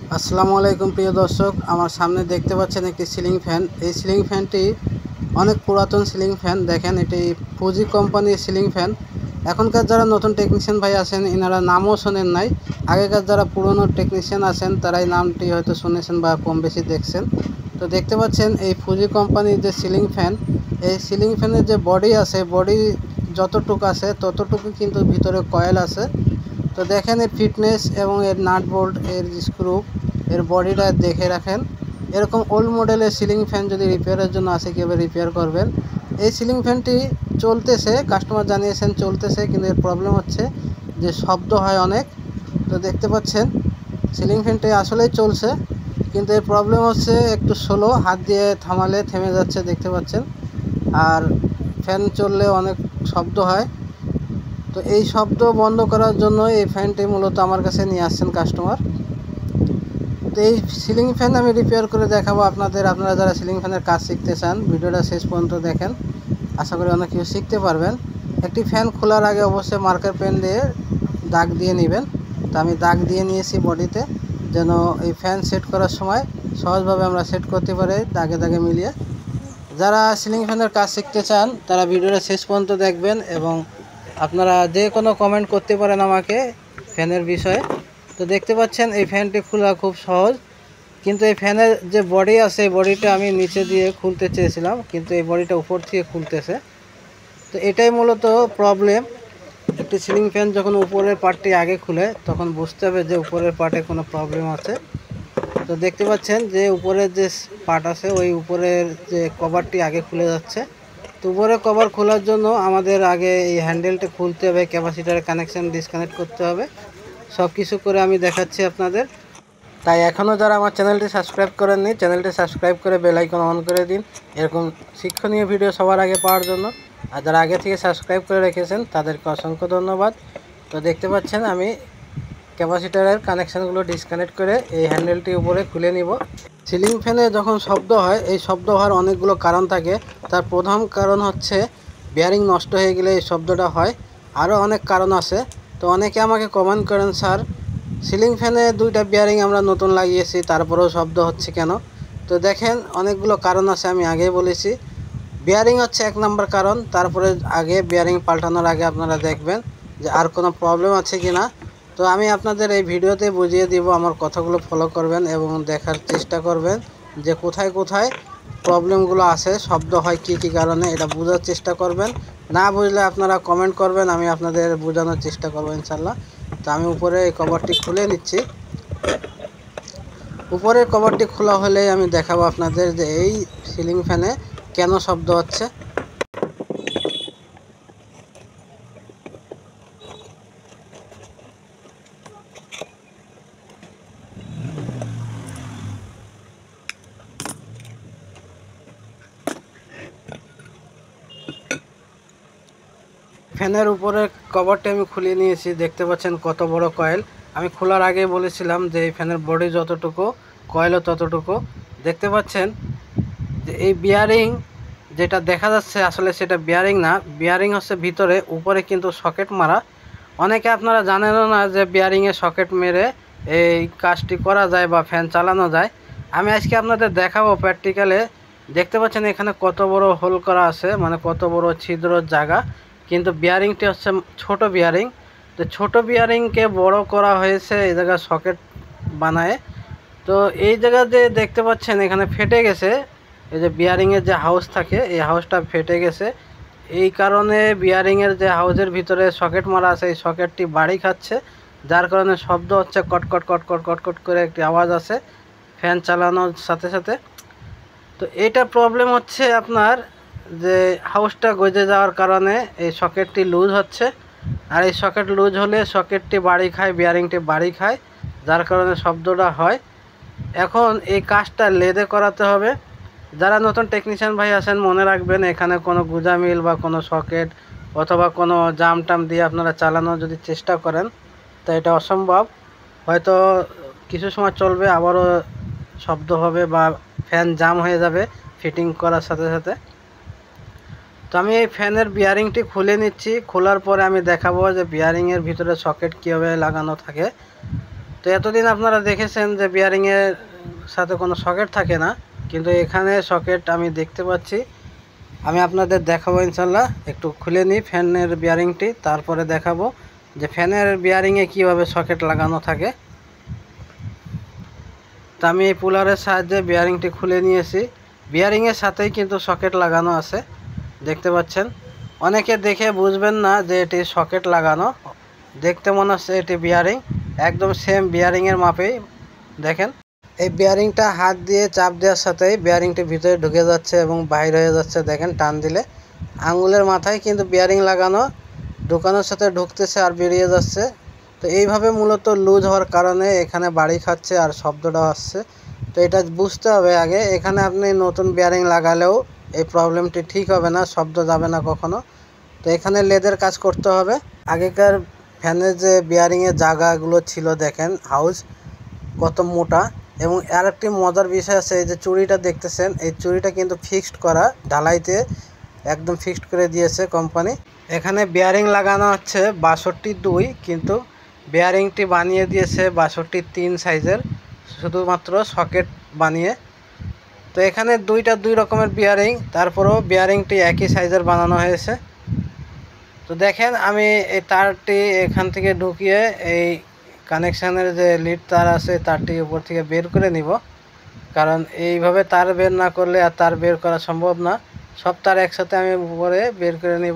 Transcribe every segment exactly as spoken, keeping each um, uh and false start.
আসসালামু আলাইকুম প্রিয় দর্শক, আমার সামনে দেখতে পাচ্ছেন একটি সিলিং ফ্যান। এই সিলিং ফ্যানটি অনেক পুরাতন সিলিং ফ্যান। দেখেন, এটি ফুজি কোম্পানির সিলিং ফ্যান। এখনকার যারা নতুন টেকনিশিয়ান ভাই আছেন, এনারা নামও শোনেন নাই। আগেকার যারা পুরনো টেকনিশিয়ান আছেন, তারাই নামটি হয়তো শুনেছেন বা কম বেশি দেখছেন। তো দেখতে পাচ্ছেন এই ফুজি কোম্পানির যে সিলিং ফ্যান, এই সিলিং ফ্যানের যে বডি আছে, বডি যতটুকু আছে ততটুকু কিন্তু ভিতরে কয়েল আছে। তো দেখেন এর ফিটনেস এবং এর নাট বোল্ট, এর স্ক্রু, এর বডিটা দেখে রাখেন। এরকম ওল্ড মডেলের সিলিং ফ্যান যদি রিপেয়ারের জন্য আসে, কীভাবে রিপেয়ার করবেন। এই সিলিং ফ্যানটি চলতেছে, কাস্টমার জানিয়েছেন চলতেছে, কিন্তু এর প্রবলেম হচ্ছে যে শব্দ হয় অনেক। তো দেখতে পাচ্ছেন সিলিং ফ্যানটি আসলেই চলছে, কিন্তু এর প্রবলেম হচ্ছে একটু স্লো, হাত দিয়ে থামালে থেমে যাচ্ছে দেখতে পাচ্ছেন। আর ফ্যান চললে অনেক শব্দ হয়। তো এই শব্দ বন্ধ করার জন্য এই ফ্যানটি মূলত আমার কাছে নিয়ে আসছেন কাস্টমার। তো এই সিলিং ফ্যান আমি রিপেয়ার করে দেখাবো আপনাদের। আপনারা যারা সিলিং ফ্যানের কাজ শিখতে চান, ভিডিওটা শেষ পর্যন্ত দেখেন, আশা করি অনেক কিছু শিখতে পারবেন। একটি ফ্যান খোলার আগে অবশ্যই মার্কার পেন দিয়ে দাগ দিয়ে নেবেন। তো আমি দাগ দিয়ে নিয়েছি বডিতে, যেন এই ফ্যান সেট করার সময় সহজভাবে আমরা সেট করতে পারি দাগে দাগে মিলিয়ে। যারা সিলিং ফ্যানের কাজ শিখতে চান, তারা ভিডিওটা শেষ পর্যন্ত দেখবেন এবং আপনারা যে কোনো কমেন্ট করতে পারেন আমাকে ফ্যানের বিষয়ে। তো দেখতে পাচ্ছেন এই ফ্যানটি খোলা খুব সহজ, কিন্তু এই ফ্যানের যে বডি আছে, এই বডিটা আমি নিচে দিয়ে খুলতে চেয়েছিলাম, কিন্তু এই বডিটা উপর থেকে খুলতেছে। তো এটাই মূলত প্রবলেম। একটি সিলিং ফ্যান যখন উপরের পার্টটি আগে খুলে, তখন বুঝতে হবে যে উপরের পার্টে কোনো প্রবলেম আছে। তো দেখতে পাচ্ছেন যে উপরের যে পার্ট আছে, ওই উপরের যে কভারটি আগে খুলে যাচ্ছে। তো উপরে কভার খোলার জন্য আমাদের আগে এই হ্যান্ডেলটা খুলতে হবে, ক্যাপাসিটারের কানেকশান ডিসকানেক্ট করতে হবে, সব কিছু করে আমি দেখাচ্ছি আপনাদের। তাই এখনও যারা আমার চ্যানেলটি সাবস্ক্রাইব করেননি, চ্যানেলটি সাবস্ক্রাইব করে বেল আইকন অন করে দিন, এরকম শিক্ষণীয় ভিডিও সবার আগে পাওয়ার জন্য। আর যারা আগে থেকে সাবস্ক্রাইব করে রেখেছেন, তাদেরকে অসংখ্য ধন্যবাদ। তো দেখতে পাচ্ছেন আমি ক্যাপাসিটারের কানেকশানগুলো ডিসকানেক্ট করে এই হ্যান্ডেলটি উপরে খুলে নিব। সিলিং ফ্যানে যখন শব্দ হয়, এই শব্দ হওয়ার অনেকগুলো কারণ থাকে। তার প্রধান কারণ হচ্ছে বেয়ারিং নষ্ট হয়ে গেলে এই শব্দটা হয়। আরও অনেক কারণ আছে। তো অনেকে আমাকে কমেন্ট করেন, স্যার সিলিং ফ্যানে দুইটা বেয়ারিং আমরা নতুন লাগিয়েছি, তারপরেও শব্দ হচ্ছে কেন। তো দেখেন অনেকগুলো কারণ আছে, আমি আগেই বলেছি। বেয়ারিং হচ্ছে এক নম্বর কারণ। তারপরে আগে বেয়ারিং পাল্টানোর আগে আপনারা দেখবেন যে আর কোনো প্রবলেম আছে কি না। তো আমি আপনাদের এই ভিডিওতে বুঝিয়ে দিব, আমার কথাগুলো ফলো করবেন এবং দেখার চেষ্টা করবেন যে কোথায় কোথায় প্রবলেমগুলো আছে, শব্দ হয় কী কী কারণে, এটা বোঝার চেষ্টা করবেন। না বুঝলে আপনারা কমেন্ট করবেন, আমি আপনাদের বোঝানোর চেষ্টা করবো ইনশাল্লাহ। তো আমি উপরে এই কভারটি খুলে নিচ্ছি। উপরের কভারটি খোলা হলেই আমি দেখাবো আপনাদের যে এই সিলিং ফ্যানে কেন শব্দ হচ্ছে। ফ্যানের উপরের কভারটি আমি খুলে নিয়েছি, দেখতে পাচ্ছেন কত বড় কয়েল। আমি খোলার আগেই বলেছিলাম যে এই ফ্যানের বডি যতটুকু, কয়েলও ততটুকু। দেখতে পাচ্ছেন যে এই বিয়ারিং যেটা দেখা যাচ্ছে, আসলে সেটা বিয়ারিং না, বিয়ারিং হচ্ছে ভিতরে, উপরে কিন্তু সকেট মারা। অনেকে আপনারা জানেনও না যে বিয়ারিংয়ে সকেট মেরে এই কাজটি করা যায় বা ফ্যান চালানো যায়। আমি আজকে আপনাদের দেখাবো প্র্যাকটিক্যালে। দেখতে পাচ্ছেন এখানে কত বড় হোল করা আছে, মানে কত বড় ছিদ্রর জায়গা, কিন্তু বিয়ারিংটি হচ্ছে ছোট বিয়ারিং। তো ছোট বিয়ারিংকে বড় করা হয়েছে এই জায়গায় সকেট বানায়। তো এই জায়গাতে দেখতে পাচ্ছেন এখানে ফেটে গেছে, এই যে বিয়ারিংয়ের যে হাউস থাকে, এই হাউসটা ফেটে গেছে। এই কারণে বিয়ারিংয়ের যে হাউসের ভিতরে সকেট মারা আছে, এই সকেটটি বাড়ি খাচ্ছে, যার কারণে শব্দ হচ্ছে, কটকট কটকট কটকট করে একটি আওয়াজ আছে ফ্যান চালানোর সাথে সাথে। তো এটা প্রবলেম হচ্ছে আপনার যে হাউসটা গজে যাওয়ার কারণে এই সকেটটি লুজ হচ্ছে। আর এই সকেট লুজ হলে সকেটটি বাড়ি খায়, বিয়ারিংটি বাড়ি খায়, যার কারণে শব্দটা হয়। এখন এই কাজটা লেদে করাতে হবে। যারা নতুন টেকনিশিয়ান ভাই আছেন, মনে রাখবেন এখানে কোনো গুজা মিল বা কোনো সকেট অথবা কোনো জাম টাম দিয়ে আপনারা চালানোর যদি চেষ্টা করেন, তো এটা অসম্ভব। হয়তো কিছু সময় চলবে, আবারও শব্দ হবে বা ফ্যান জাম হয়ে যাবে ফিটিং করার সাথে সাথে। তো আমি এই ফ্যানের বিয়ারিংটি খুলে নিচ্ছি। খোলার পরে আমি দেখাবো যে বিয়ারিংয়ের ভিতরে সকেট কীভাবে লাগানো থাকে। তো এতদিন আপনারা দেখেছেন যে বিয়ারিংয়ের সাথে কোনো সকেট থাকে না, কিন্তু এখানে সকেট আমি দেখতে পাচ্ছি। আমি আপনাদের দেখাবো ইনশাল্লাহ। একটু খুলে নিই ফ্যানের বিয়ারিংটি, তারপরে দেখাবো যে ফ্যানের বিয়ারিংয়ে কিভাবে সকেট লাগানো থাকে। তো আমি এই পুলারের সাহায্যে বিয়ারিংটি খুলে নিয়েছি। বিয়ারিংয়ের সাথেই কিন্তু সকেট লাগানো আছে, দেখতে পাচ্ছেন। অনেকে দেখে বুঝবেন না যে এটি সকেট লাগানো, দেখতে মনে হচ্ছে এটি বিয়ারিং, একদম সেম বিয়ারিংয়ের মাপেই। দেখেন এই বিয়ারিংটা হাত দিয়ে চাপ দেওয়ার সাথেই বিয়ারিংটি ভিতরে ঢুকে যাচ্ছে এবং বাইর হয়ে যাচ্ছে। দেখেন টান দিলে আঙুলের মাথায় কিন্তু বিয়ারিং লাগানো, ঢুকানোর সাথে ঢুকতেছে আর বেরিয়ে যাচ্ছে। তো এইভাবে মূলত লুজ হওয়ার কারণে এখানে বাড়ি খাচ্ছে আর শব্দটা আসছে। তো এটা বুঝতে হবে আগে। এখানে আপনি নতুন বিয়ারিং লাগালেও এই প্রবলেমটি ঠিক হবে না, শব্দ যাবে না কখনো। তো এখানে লেদের কাজ করতে হবে। আগেকার ফ্যানের যে বিয়ারিংয়ের জায়গাগুলো ছিল দেখেন, হাউস কত মোটা। এবং আর একটি মজার বিষয় আছে, এই যে চুড়িটা দেখতেছেন, এই চুড়িটা কিন্তু ফিক্সড করা, ঢালাইতে একদম ফিক্সড করে দিয়েছে কোম্পানি। এখানে বিয়ারিং লাগানো হচ্ছে বাষট্টি দুই, কিন্তু বিয়ারিংটি বানিয়ে দিয়েছে বাষট্টি তিন সাইজের, শুধুমাত্র সকেট বানিয়ে। তো এখানে দুইটা দুই রকমের বিয়ারিং, তারপরেও বিয়ারিংটি একই সাইজের বানানো হয়েছে। তো দেখেন আমি এই তারটি এখান থেকে ঢুকিয়ে এই কানেকশানের যে লিড তার আছে তারটি উপর থেকে বের করে নিব, কারণ এইভাবে তার বের না করলে আর তার বের করা সম্ভব না। সব তার একসাথে আমি উপরে বের করে নিব।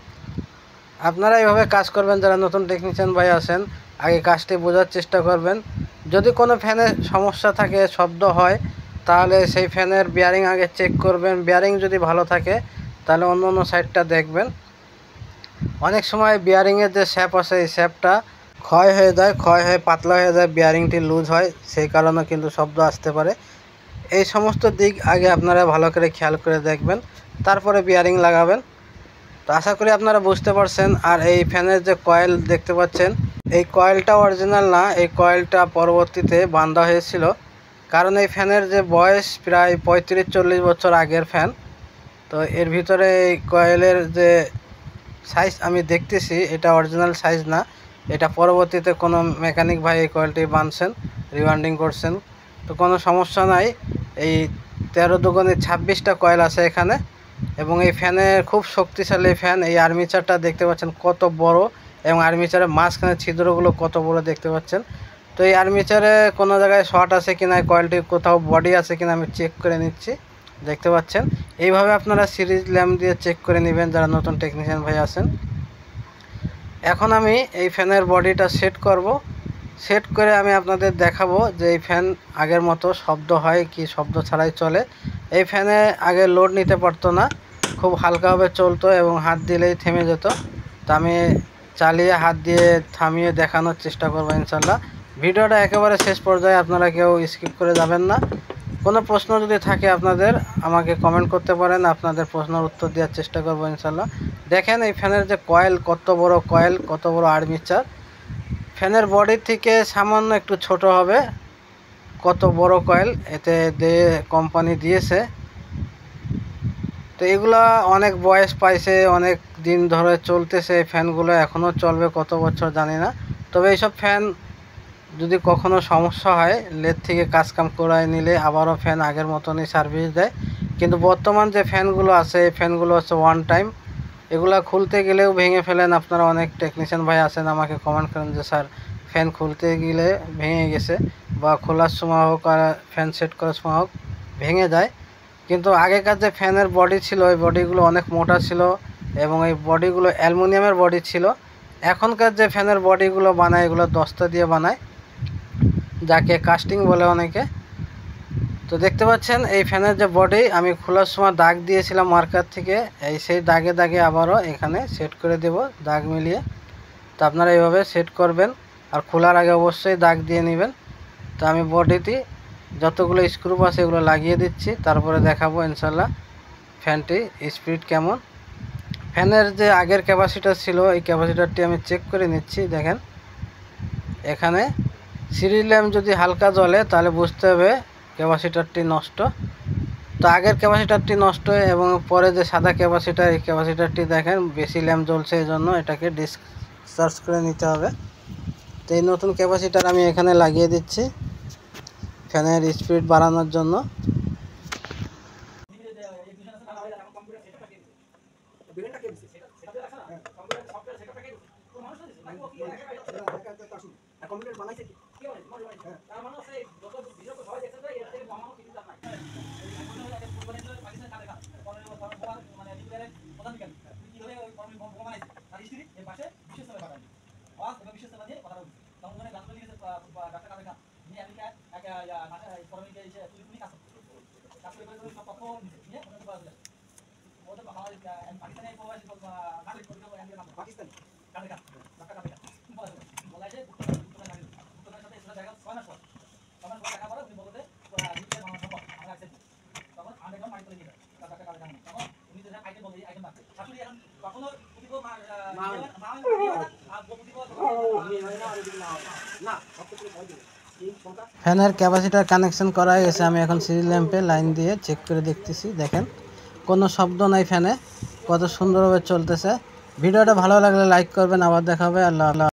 আপনারা এইভাবে কাজ করবেন যারা নতুন টেকনিশিয়ান ভাই আছেন। আগে কাজটি বোঝার চেষ্টা করবেন। যদি কোনো ফ্যানের সমস্যা থাকে, শব্দ হয়, তাহলে সেই ফ্যানের বিয়ারিং আগে চেক করবেন। বিয়ারিং যদি ভালো থাকে তাহলে অন্য অন্য সাইডটা দেখবেন। অনেক সময় বিয়ারিংয়ের যে শ্যাপ আছে এই শ্যাপটা ক্ষয় হয়ে যায়, ক্ষয় হয়ে পাতলা হয়ে যায়, বিয়ারিংটি লুজ হয়, সেই কারণে কিন্তু শব্দ আসতে পারে। এই সমস্ত দিক আগে আপনারা ভালো করে খেয়াল করে দেখবেন, তারপরে বিয়ারিং লাগাবেন। তো আশা করি আপনারা বুঝতে পারছেন। আর এই ফ্যানের যে কয়েল দেখতে পাচ্ছেন, এই কয়েলটা অরিজিনাল না, এই কয়েলটা পরবর্তীতে বাঁধা হয়েছিল। কারণ এই ফ্যানের যে বয়স প্রায় পঁয়ত্রিশ চল্লিশ বছর আগের ফ্যান। তো এর ভিতরে এই কয়েলের যে সাইজ আমি দেখতেছি, এটা অরিজিনাল সাইজ না, এটা পরবর্তীতে কোনো মেকানিক ভাই এই কয়েলটি বাঁধছেন, রিওয়ান্ডিং করছেন। তো কোনো সমস্যা নাই। এই তেরো দুগুণে ছাব্বিশটা কয়েল আছে এখানে, এবং এই ফ্যানের খুব শক্তিশালী ফ্যান। এই আর্মিচারটা দেখতে পাচ্ছেন কত বড়, এবং আর্মিচারের মাঝখানে ছিদ্রগুলো কত বড় দেখতে পাচ্ছেন। তো এই আর্মিচারে কোনো জায়গায় শর্ট আছে কিনা, কয়েলটি কোথাও বডি আছে কিনা আমি চেক করে নিচ্ছি, দেখতে পাচ্ছেন। এইভাবে আপনারা সিরিজ ল্যাম্প দিয়ে চেক করে নেবেন যারা নতুন টেকনিশিয়ান ভাই আছেন। এখন আমি এই ফ্যানের বডিটা সেট করব। সেট করে আমি আপনাদের দেখাবো যে এই ফ্যান আগের মতো শব্দ হয় কি শব্দ ছাড়াই চলে। এই ফ্যানে আগে লোড নিতে পারতো না, খুব হালকাভাবে চলতো এবং হাত দিলেই থেমে যেত। তো আমি চালিয়ে হাত দিয়ে থামিয়ে দেখানোর চেষ্টা করবো ইনশাল্লাহ। ভিডিওটা একেবারে শেষ পর্যায়ে আপনারা কেউ স্কিপ করে যাবেন না। কোনো প্রশ্ন যদি থাকে আপনাদের আমাকে কমেন্ট করতে পারেন, আপনাদের প্রশ্নের উত্তর দেওয়ার চেষ্টা করবো ইনশাল্লাহ। দেখেন এই ফ্যানের যে কয়েল, কত বড় কয়েল, কত বড় আর্মিচার। ফ্যানের বডির থেকে সামান্য একটু ছোট হবে, কত বড় কয়েল এতে দিয়ে কোম্পানি দিয়েছে। তো এগুলা অনেক বয়স পাইছে, অনেক দিন ধরে চলতেছে এই ফ্যানগুলো, এখনও চলবে কত বছর জানি না। তবে এইসব ফ্যান যদি কখনো সমস্যা হয়, লেদ থেকে কাজকাম করায় নিলে আবারও ফ্যান আগের মতনই সার্ভিস দেয়। কিন্তু বর্তমান যে ফ্যানগুলো আছে এই ফ্যানগুলো হচ্ছে ওয়ান টাইম, এগুলা খুলতে গেলেও ভেঙে ফেলেন। আপনারা অনেক টেকনিশিয়ান ভাই আছেন, আমাকে কমেন্ট করেন যে স্যার ফ্যান খুলতে গেলে ভেঙে গেছে, বা খোলার সময় হোক আর ফ্যান সেট করার সময় হোক ভেঙে যায়। কিন্তু আগেকার যে ফ্যানের বডি ছিল ওই বডিগুলো অনেক মোটা ছিল, এবং এই বডিগুলো অ্যালুমিনিয়ামের বডি ছিল। এখনকার যে ফ্যানের বডিগুলো বানায় এগুলো দস্তা দিয়ে বানায়, যাকে কাস্টিং বলে অনেকে। তো দেখতে পাচ্ছেন এই ফ্যানের যে বডি আমি খোলার সময় দাগ দিয়েছিলাম মার্কার থেকে, এই সেই দাগে দাগে আবারও এখানে সেট করে দেব দাগ মিলিয়ে। তো আপনারা এইভাবে সেট করবেন, আর খোলার আগে অবশ্যই দাগ দিয়ে নেবেন। তো আমি বডিটি যতগুলো স্ক্রু আছে এগুলো লাগিয়ে দিচ্ছি, তারপরে দেখাবো ইনশাল্লাহ ফ্যানটি স্পিড কেমন। ফ্যানের যে আগের ক্যাপাসিটার ছিল এই ক্যাপাসিটারটি আমি চেক করে নিচ্ছি। দেখেন এখানে সিরিজ ল্যাম্প যদি হালকা জ্বলে তাহলে বুঝতে হবে ক্যাপাসিটারটি নষ্ট। তো আগের ক্যাপাসিটারটি নষ্ট, এবং পরে যে সাদা ক্যাপাসিটার এই ক্যাপাসিটারটি দেখেন বেশি ল্যাম্প জ্বলছে, এই জন্য এটাকে ডিসচার্জ করে নিতে হবে। তো এই নতুন ক্যাপাসিটার আমি এখানে লাগিয়ে দিচ্ছি ফ্যানের স্পিড বাড়ানোর জন্য। ফ্যানের ক্যাপাসিটার কানেকশন করা হয়ে গেছে। আমি এখন সিরিজ ল্যাম্পে লাইন দিয়ে চেক করে দেখতেছি। দেখেন কোনো শব্দ নাই, ফ্যানে কত সুন্দরভাবে চলতেছে। ভিডিওটা ভালো লাগলে লাইক করবেন। আবার দেখা হবে। আল্লাহ আল্লাহ।